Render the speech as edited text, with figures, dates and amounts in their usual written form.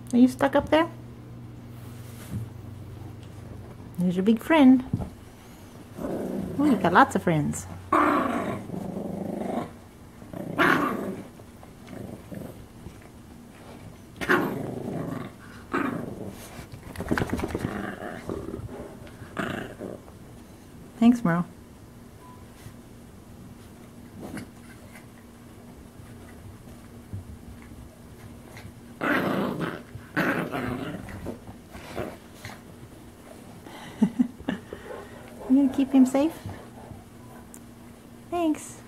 Are you stuck up there? There's your big friend. Oh, you got lots of friends. Thanks, Merle. You gonna keep him safe? Thanks.